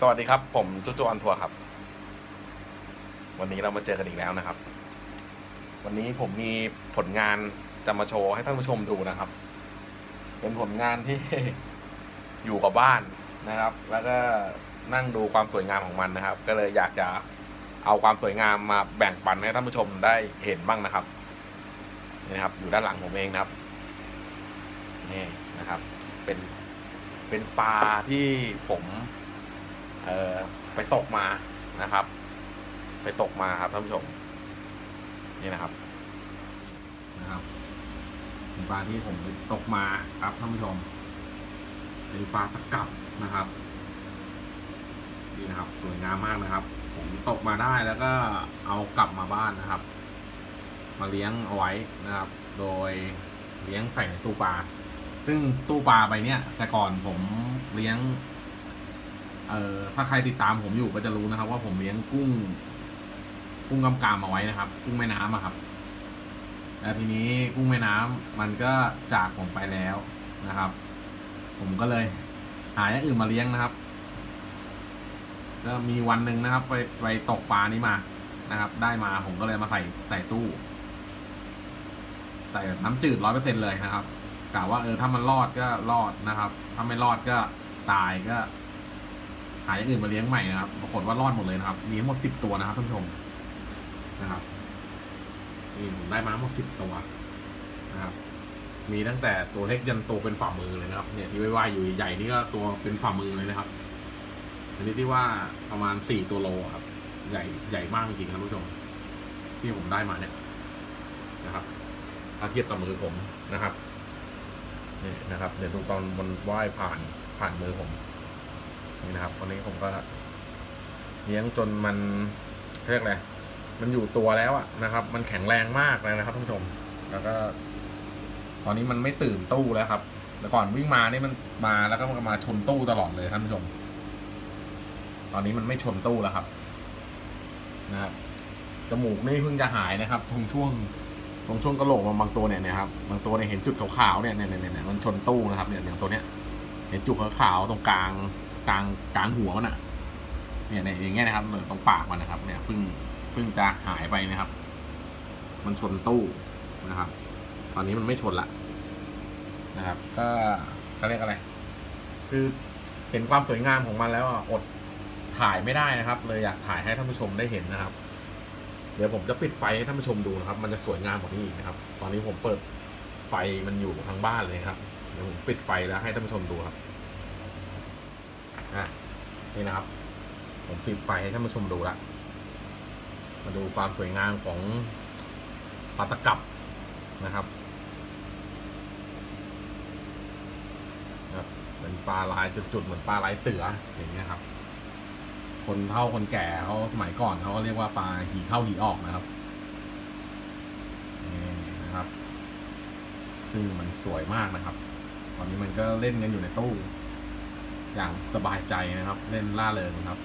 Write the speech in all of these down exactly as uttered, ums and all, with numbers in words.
วัสดีครับผมจุ๊จุอันทัวร์ครับวันนี้เรามาเจอกันอีกแล้วนะครับวันนี้ผมมีผลงานจะมาโชว์ให้ท่านผู้ชมดูนะครับเป็นผลงานที่ อยู่กับบ้านนะครับแล้วก็นั่งดูความสวยงามของมันนะครับก็เลยอยากจะเอาความสวยงามมาแบ่งปันให้ท่านผู้ชมได้เห็นบ้างนะครับนี่นะครับอยู่ด้านหลังผมเองนะครับนี่นะครับเป็นเป็นปลาที่ผมเอ่อไปตกมานะครับ ไปตกมาครับท่านผู้ชมนี่นะครับนะครับเป็นปลาที่ผมไปตกมาครับท่านผู้ชมเป็นปลาตะกับนะครับนี่นะครับสวยงามมากนะครับผมตกมาได้แล้วก็เอากลับมาบ้านนะครับมาเลี้ยงเอาไว้นะครับโดยเลี้ยงใส่ในตู้ปลาซึ่งตู้ปลาใบเนี้ยแต่ก่อนผมเลี้ยงเอ่อถ้าใครติดตามผมอยู่ก็จะรู้นะครับว่าผมเลี้ยงกุ้งกุ้งกำกามเอาไว้นะครับกุ้งแม่น้ำอะครับแล้วทีนี้กุ้งแม่น้ำมันก็จากผมไปแล้วนะครับผมก็เลยหาอย่างอื่นมาเลี้ยงนะครับก็มีวันหนึ่งนะครับไปไปตกปลานี้มานะครับได้มาผมก็เลยมาใส่ใส่ตู้ใส่น้ำจืดร้อยเปอร์เซ็นต์เลยนะครับกะว่าเออถ้ามันรอดก็รอดนะครับถ้าไม่รอดก็ตายก็หาอย่างอื่นมาเลี้ยงใหม่นะครับปรากฏว่ารอดหมดเลยนะครับมีทั้งหมดสิบตัวนะครับท่านผู้ชมนะครับนี่ผมได้มาทั้งหมดสิบตัวนะครับมีตั้งแต่ตัวเล็กยันตัวเป็นฝ่ามือเลยนะครับเนี่ยที่ว่ายๆอยู่ใหญ่นี่ก็ตัวเป็นฝ่ามือเลยนะครับอันนี้ที่ว่าประมาณสี่ตัวโลครับใหญ่ใหญ่มากจริงๆครับท่านผู้ชมที่ผมได้มาเนี่ยนะครับถ้าเทียบกับมือผมนะครับนี่นะครับเดี๋ยวดูตอนมันว่ายผ่านผ่านมือผมนี่นะครับตอนนี้ผมก็เลี้ยงจนมันเรียกอะไรมันอยู่ตัวแล้วอะนะครับมันแข็งแรงมากเลยนะครับท่านผู้ชมแล้วก็ตอนนี้มันไม่ตื่นตู้แล้วครับแต่ก่อนวิ่งมานี่มันมาแล้วก็มาชนตู้ตลอดเลยท่านผู้ชมตอนนี้มันไม่ชนตู้แล้วครับนะครับจมูกนี่เพิ่งจะหายนะครับตรงช่วงตรงช่วงกระโหลกมันบางตัวเนี่ยนะครับบางตัวเนี่ยเห็นจุดขาวๆเนี่ยเนี่ยเนี่ยมันชนตู้นะครับเนี่ยอย่างตัวเนี้ยเห็นจุดขาวๆตรงกลางกลางกลางหัวมันอะเนี่ยเนี่ยอย่างเงี้ยนะครับตรงปากมันนะครับเนี่ยเพิ่งเพิ่งจะหายไปนะครับมันชนตู้นะครับตอนนี้มันไม่ชนละนะครับก็เขาเรียกอะไรคือเห็นความสวยงามของมันแล้วอดถ่ายไม่ได้นะครับเลยอยากถ่ายให้ท่านผู้ชมได้เห็นนะครับเดี๋ยวผมจะปิดไฟให้ท่านผู้ชมดูนะครับมันจะสวยงามกว่านี้อีกนะครับตอนนี้ผมเปิดไฟมันอยู่ทางบ้านเลยครับเดี๋ยวผมปิดไฟแล้วให้ท่านผู้ชมดูครับอ่ะนี่นะครับผมปิดไฟให้ท่านผู้ชมดูละมาดูความสวยงามของปลาตะกับนะครับเป็นปลาลายจุดๆเหมือนปลาลายเสืออย่างเงี้ยครับคนเฒ่าคนแก่เขาสมัยก่อนเขาก็เรียกว่าปลาหีเข้าหีออกนะครับนี่นะครับซึ่งมันสวยมากนะครับตอนนี้มันก็เล่นกันอยู่ในตู้อย่างสบายใจนะครับเล่นล่าเริงครับ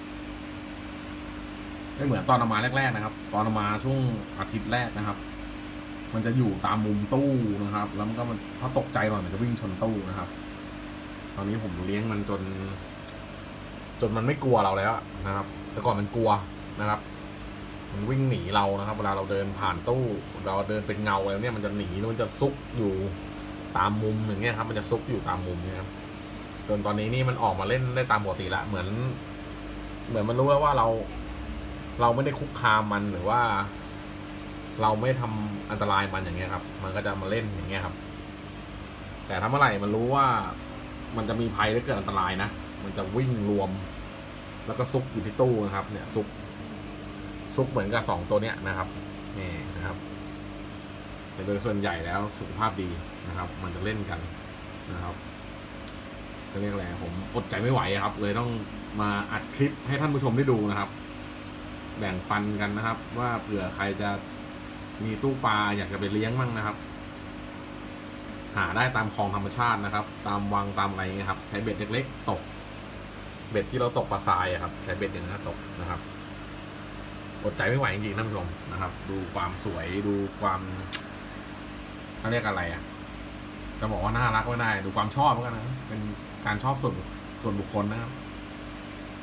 ไม่เหมือนตอนเอามาแรกๆนะครับตอนเอามาช่วงอาทิตย์แรกนะครับมันจะอยู่ตามมุมตู้นะครับแล้วมันก็มันถ้าตกใจหน่อยมันจะวิ่งชนตู้นะครับตอนนี้ผมเลี้ยงมันจนจนมันไม่กลัวเราแล้วนะครับแต่ก่อนมันกลัวนะครับมันวิ่งหนีเรานะครับเวลาเราเดินผ่านตู้เราเดินเป็นเงาแล้วเนี่ยมันจะหนีมันจะซุกอยู่ตามมุมอย่างเงี้ยครับมันจะซุกอยู่ตามมุมเนี่ยครับจนตอนนี้นี่มันออกมาเล่นได้ตามปกติละเหมือนเหมือนมันรู้แล้วว่าเราเราไม่ได้คุกคามมันหรือว่าเราไม่ทำอันตรายมันอย่างเงี้ยครับมันก็จะมาเล่นอย่างเงี้ยครับแต่ถ้าเมื่อไหร่มันรู้ว่ามันจะมีภัยหรือเกิดอันตรายนะมันจะวิ่งรวมแล้วก็ซุกอยู่ที่ตู้นะครับเนี่ยซุกซุกเหมือนกับสองตัวเนี้ยนะครับนี่นะครับแต่โดยส่วนใหญ่แล้วสุขภาพดีนะครับมันจะเล่นกันนะครับจะเรียกอะไรผมอดใจไม่ไหวครับเลยต้องมาอัดคลิปให้ท่านผู้ชมได้ดูนะครับแบ่งปันกันนะครับว่าเผื่อใครจะมีตู้ปลาอยากจะไปเลี้ยงมั่งนะครับหาได้ตามคลองธรรมชาตินะครับตามวังตามอะไรเงี้ยครับใช้เบ็ดเล็กๆตกเบ็ดที่เราตกปลาทรายครับใช้เบ็ดอย่างนั้นตกนะครับอดใจไม่ไหวจริงๆท่านผู้ชมนะครับดูความสวยดูความเขาเรียกอะไรอ่ะจะบอกว่าน่ารักก็ได้ดูความชอบก็นะเป็นการชอบส่วนส่วนบุคคลนะครับ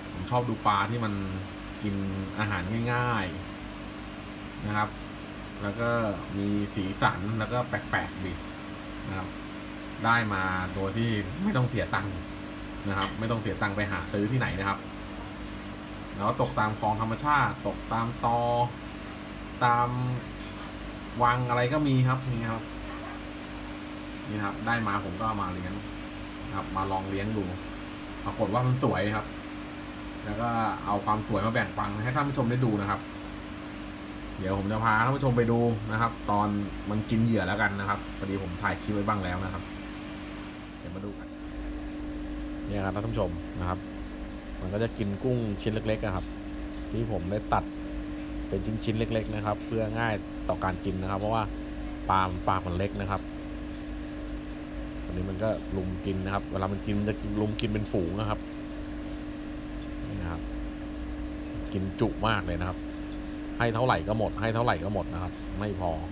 ผมชอบดูปลาที่มันกินอาหารง่ายๆนะครับแล้วก็มีสีสันแล้วก็แปลกๆดีนะครับได้มาโดยที่ไม่ต้องเสียตังค์นะครับไม่ต้องเสียตังค์ไปหาซื้อที่ไหนนะครับแล้วตกตามคลองธรรมชาติตกตามตอตามวังอะไรก็มีครับนี่ครับนี่ครับได้มาผมก็เอามาเลี้ยงครับมาลองเลี้ยงดูปรากฏว่ามันสวยครับแล้วก็เอาความสวยมาแบ่งปันให้ท่านผู้ชมได้ดูนะครับเดี๋ยวผมจะพาท่านผู้ชมไปดูนะครับ ตอนมันกินเหยื่อแล้วกันนะครับพอดีผมถ่ายคลิปไว้บ้างแล้วนะครับเดี๋ยวมาดูกันนี่ครับท่านผู้ชมนะครับมันก็จะกินกุ้งชิ้นเล็กๆนะครับที่ผมได้ตัดเป็นชิ้นๆเล็กๆนะครับเพื่อง่ายต่อการกินนะครับเพราะว่าปลาปลามันเล็กนะครับอันนี้มันก็ลุมกินนะครับเวลามันกินจะกินลุมกินเป็นฝูงนะครับนี่นะครับกินจุมากเลยนะครับให้เท่าไหร่ก็หมดให้เท่าไหร่ก็หมดนะครับไม่พอ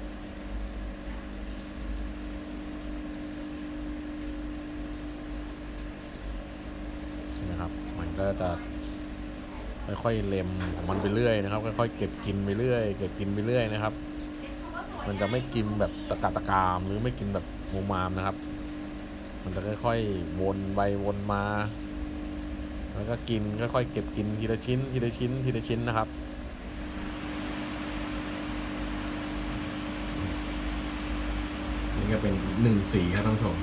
นะครับมันก็จะค่อยๆเล็มของมันไปเรื่อยนะครับค่อยๆเก็บกินไปเรื่อยเก็บกินไปเรื่อยนะครับมันจะไม่กินแบบตะกาตะกามหรือไม่กินแบบมูมามนะครับมันจะค่อยๆวนไปวนมาแล้วก็กินค่อยๆเก็บกินทีละชิ้นทีละชิ้นทีละชิ้นนะครับนี่ก็เป็นหนึ่งสีครับท่านผู้ชม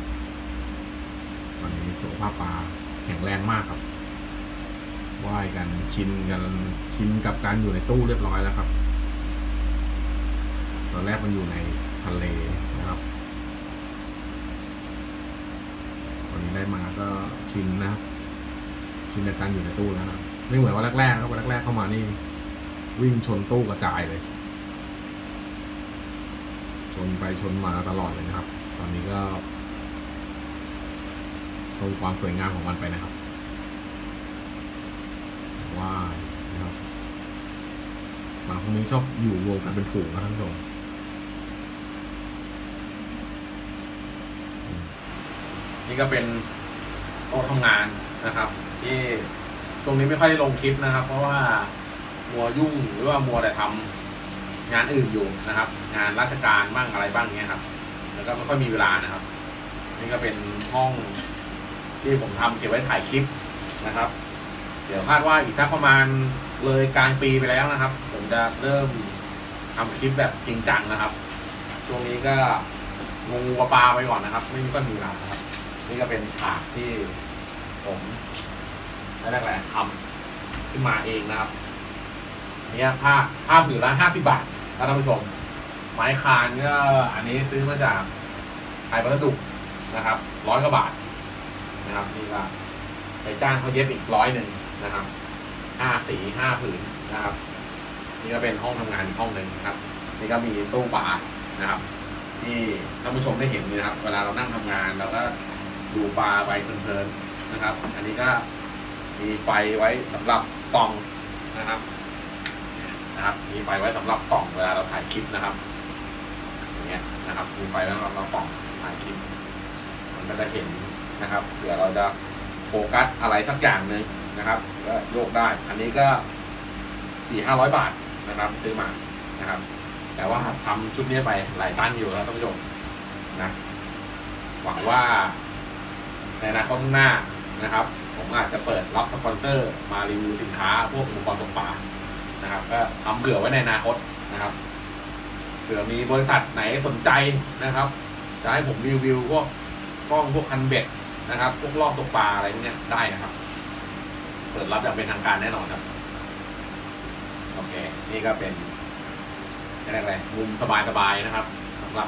ตอนนี้สุขภาพปลาแข็งแรงมากครับว่ายกันชินกันชินกับการอยู่ในตู้เรียบร้อยแล้วครับตอนแรกมันอยู่ในทะเลนะครับตอนนี้ได้มาก็ชินนะครับชินกับการอยู่ในตู้แล้วนะไม่เหมือนวันแรกๆครับวันแรกๆเข้ามานี่วิ่งชนตู้กระจายเลยชนไปชนมาตลอดเลยนะครับตอนนี้ก็ชมความสวยงามของมันไปนะครับว่านะครับปลาพวกนี้ชอบอยู่รวมกันเป็นฝูงนะท่านผู้ชมนี่ก็เป็นโต๊ะทำงานนะครับที่ตรงนี้ไม่ค่อยได้ลงคลิปนะครับเพราะว่ามัวยุ่งหรือว่ามัวแต่ทำงานอื่นอยู่นะครับงานราชการบ้างอะไรบ้างเงี้ยครับแล้วก็ไม่ค่อยมีเวลานะครับนี่ก็เป็นห้องที่ผมทำเก็บไว้ถ่ายคลิปนะครับเดี๋ยวคาดว่าอีกสักประมาณเลยกลางปีไปแล้วนะครับผมจะเริ่มทำคลิปแบบจริงจังนะครับช่วงนี้ก็งูปลาปลาไปก่อนนะครับไม่มีก็มีเวลาครับนี่ก็เป็นฉากที่ผมได้แรกๆทำขึ้นมาเองนะครับเนี่ยผ้าผ้าผืนละห้าสิบบาทท่านผู้ชมไม้คานก็อันนี้ซื้อมาจากไทยวัสดุนะครับร้อยกว่าบาทนะครับนี่ก็ไปจ้างเขาเย็บอีกร้อยหนึ่งนะครับห้าสีห้าผืนนะครับนี่ก็เป็นห้องทำงานอีกห้องหนึ่งนะครับนี่ก็มีตู้ปลานะครับที่ท่านผู้ชมได้เห็นนี่นะครับเวลาเรานั่งทำงานเราก็ดูปลาไปเพลินๆนะครับอันนี้ก็มีไฟไว้สำหรับส่องนะครับนะครับมีไฟไว้สำหรับส่องเวลาเราถ่ายคลิปนะครับอย่างเงี้ยนะครับมีไฟแล้วเราส่องถ่ายคลิปมันก็จะเห็นนะครับเผื่อเราจะโฟกัสอะไรสักอย่างหนึ่งนะครับก็โยกได้อันนี้ก็สี่ห้าร้อยบาทนะครับซื้อมานะครับแต่ว่าทำชุดนี้ไปหลายตันอยู่แล้วท่านผู้ชมนะหวังว่าในอนาคตข้างหน้านะครับผมอาจจะเปิดรับสปอนเซอร์มารีวิวสินค้าพวกอุปกรณ์ตกปลานะครับก็ทำเผื่อไว้ในอนาคตนะครับเผื่อมีบริษัทไหนสนใจนะครับจะให้ผมรีวิวพวกกล้องพวกคันเบ็ดนะครับพวกลอกตกปลาอะไรพวกนี้ได้นะครับเปิดรับอย่างเป็นทางการแน่นอนครับโอเคนี่ก็เป็นอะไรมุมสบายๆนะครับสำหรับ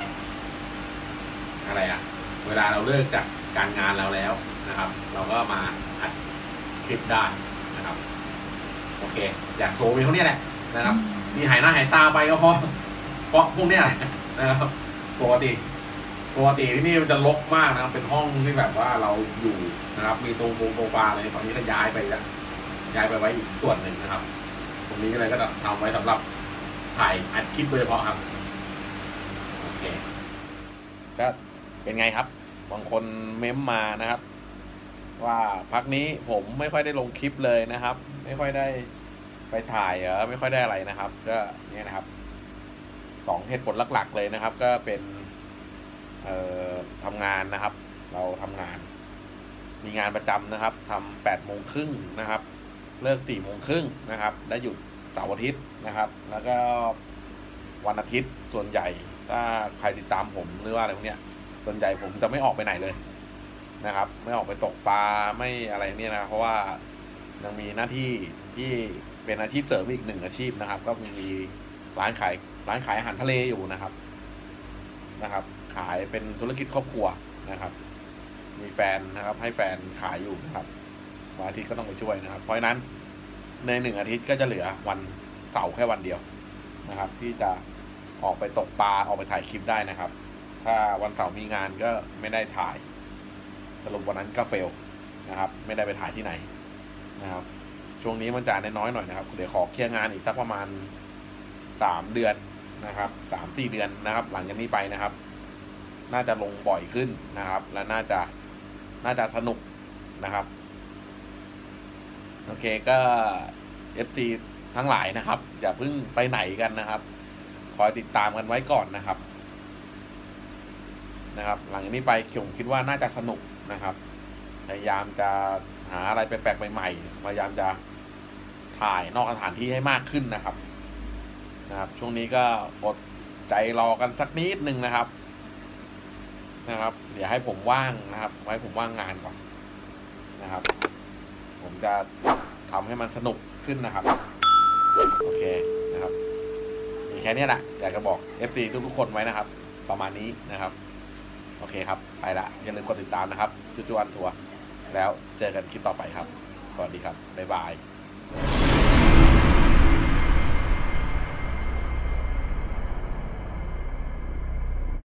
อะไรอะเวลาเราเลิกจากการงานเราแล้วนะครับเราก็มาอัดคลิปได้นะครับโอเคอยากโชว์มีเท่านี้แหละนะครับมีหายหน้าหายตาไปก็เพราะเพราะพวกนี้แหละนะครับปกติปกติที่นี่มันจะรกมากนะครับเป็นห้องที่แบบว่าเราอยู่นะครับมีตรงโรงโซฟาอะไรตอนนี้ก็ย้ายไปแล้วย้ายไปไว้อีกส่วนหนึ่งนะครับตรงนี้ก็เลยก็จะทำไว้สำหรับถ่ายอัดคลิปโดยเฉพาะครับโอเคก็เป็นไงครับบางคนเม้มมานะครับว่าพักนี้ผมไม่ค่อยได้ลงคลิปเลยนะครับ ไม่ค่อยได้ไปถ่ายเออไม่ค่อยได้อะไรนะครับ ก็เนี่ยนะครับสองเหตุผลหลักๆเลยนะครับ ก็เป็นเอ่อทำงานนะครับ เราทำงาน มีงานประจำนะครับทำแปดโมงครึ่งนะครับ เลิกสี่โมงครึ่งนะครับและหยุดเสาร์อาทิตย์นะครับ แล้วก็วันอาทิตย์ส่วนใหญ่ถ้าใครติดตามผมหรือว่าอะไรพวกเนี้ยส่วนใหญ่ผมจะไม่ออกไปไหนเลยนะครับ ไม่ออกไปตกปลาไม่อะไรเนี่ยนะเพราะว่ายังมีหน้าที่ที่เป็นอาชีพเสริมอีกหนึ่งอาชีพนะครับ ก็มีร้านขายร้านขายอาหารทะเลอยู่นะครับนะครับ ขายเป็นธุรกิจครอบครัวนะครับ มีแฟนนะครับให้แฟนขายอยู่นะครับวันอาทิตย์ก็ต้องไปช่วยนะครับ เพราะฉะนั้นในหนึ่งอาทิตย์ก็จะเหลือวันเสาร์แค่วันเดียวนะครับ ที่จะออกไปตกปลาออกไปถ่ายคลิปได้นะครับ ถ้าวันเสาร์มีงานก็ไม่ได้ถ่ายสรุปวันนั้นก็เฟลนะครับ ไม่ได้ไปถ่ายที่ไหนนะครับ ช่วงนี้มันจะน้อยหน่อยนะครับเดี๋ยวขอเคลียร์งานอีกสักประมาณสามเดือนนะครับสามสี่เดือนนะครับ หลังจากนี้ไปนะครับ น่าจะลงบ่อยขึ้นนะครับ และน่าจะน่าจะสนุกนะครับโอเคก็ เอฟ ซี ทั้งหลายนะครับอย่าเพิ่งไปไหนกันนะครับคอยติดตามกันไว้ก่อนนะครับนะครับ หลังจากนี้ไปผมคิดว่าน่าจะสนุกนะครับพยายามจะหาอะไรแปลกๆใหม่ๆพยายามจะถ่ายนอกสถานที่ให้มากขึ้นนะครับนะครับ ช่วงนี้ก็อดใจรอกันสักนิดนึงนะครับนะครับเดี๋ยวให้ผมว่างนะครับไว้ผมว่างงานก่อนนะครับ ผมจะทำให้มันสนุกขึ้นนะครับโอเคนะครับมีแค่นี้แหละอยากจะบอก เอฟ ซี ทุกๆคนไว้นะครับประมาณนี้นะครับโอเคครับไปละอย่าลืมกดติดตามนะครับจุ๊จุ๊อันทัวร์แล้วเจอกันคลิปต่อไปครับสวัสดีครับบ๊ายบาย